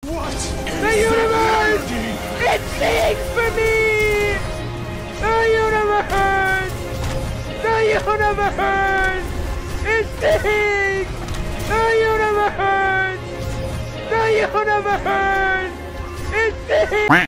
What? The universe! It sings for me! The universe! The universe! It sings! The universe! The universe! It sings!